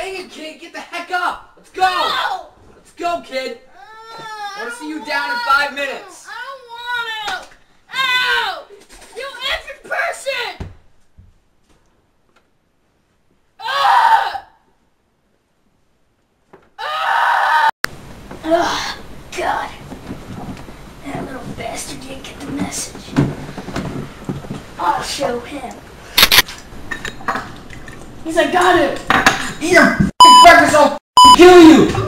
Dang it, kid, get the heck up! Let's go! No! Let's go, kid! I want to see you down in 5 minutes. I don't want to! Ow! You effing person! Oh, God. That little bastard didn't get the message. I'll show him. He's like, got it! Eat your breakfast, I'll kill you!